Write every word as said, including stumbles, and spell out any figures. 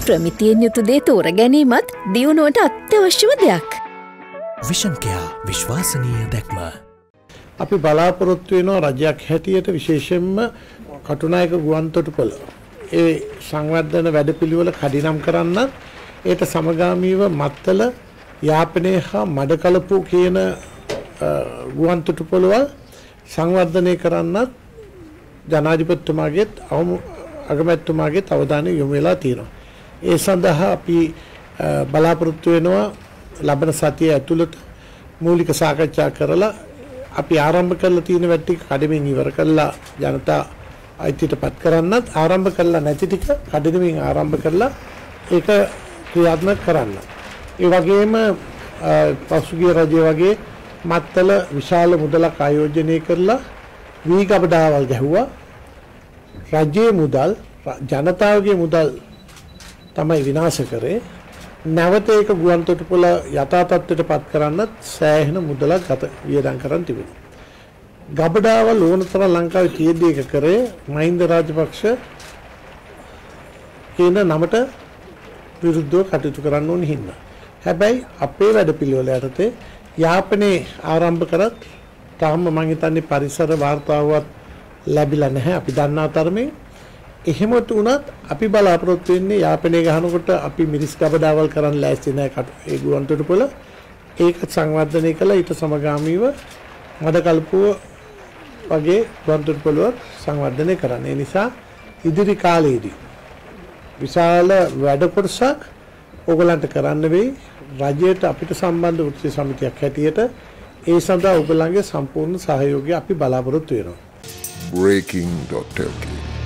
ප්‍රමිතියෙන් යුතු දේ තෝර ගැනීමත් දියුණුවට අත්‍යවශ්‍යම දෙයක්. විෂන් කෙයා විශ්වාසනීය දැක්ම. අපි බලාපොරොත්තු වෙනවා රජයක් හැටියට විශේෂයෙන්ම කටුනායක ගුවන්තොටුපළ ඒ සංවර්ධන වැඩපිළිවෙල කඩිනම් කරන්නත් ඒට සමගාමීව මත්තල යාපනයේ හා මඩකලපු කියන ගුවන්තොටුපළවල් සංවර්ධනය කරන්නත් ජනාධිපතිතුමාගේත් අගමැතිතුමාගේත් අවධානය යොමු වෙලා තියෙනවා. ඒ සඳහා අපි බලාපොරොත්තු වෙනවා ලබන සතිය ඇතුළත මූලික සාකච්ඡා කරලා අපි ආරම්භ කරලා තියෙන වැඩ ටික කඩමින් ඉවර කරලා ජනතා අයිතියටපත් කරන්නත් ආරම්භ කරලා නැති ටික කඩමින් ආරම්භ කරලා ඒක ක්‍රියාත්මක කරන්න. ඒ වගේම පසුගිය රජය වගේ මත්තල විශාල මුදලක් ආයෝජනය කරලා වී ගබඩාවල් ගැහුවා. රජයේ මුදල් ජනතාවගේ මුදල් තමයි විනාශ කරේ. නැවත ඒක ගුවන්තොටුපළ යථා තත්ත්වයටපත් කරන්නත් සෑහෙන මුදලක් ගත වියදම් කරන් තිබෙනවා. ගබඩාවල් ඕනතරම් ලංකාවේ තියෙද්දී එක කරේ මහින්ද රාජපක්ෂ කියන නමට විරුද්ධව කටයුතු කරන්න ඕන හින්දා. හැබැයි අපේ වැඩපිළිවෙල යටතේ යාපනයේ ආරම්භ කරත් තාම මම හිතන්නේ පරිසර වාර්තාවවත් ලැබිලා නැහැ. අපි දන්නා තරමේ එහෙම තුනත් අපි බලාපොරොත්තු වෙන්නේ යාපනයේ ගහනකොට අපි මිරිස් ගබඩාවල් කරන් ලෑස්ති නැහැ ඒ ගුවන්තොටුපළ ඒක සංවර්ධනය කළා. ඊට සමගාමීව මඩකල්පුව වගේ ගුවන්තොටුපළ සංවර්ධනය කරන්න. ඒ නිසා ඉදිරි කාලයේදී විශාල වැඩ කොටසක් ඕගලන්ට කරන්න වෙයි. රජයට අපිට සම්බන්ධ වෘත්තීය සමිතියක් හැටියට ඒ සඳහා ඔයගලන්ගේ සම්පූර්ණ සහයෝගය අපි බලාපොරොත්තු වෙනවා. breaking dot l k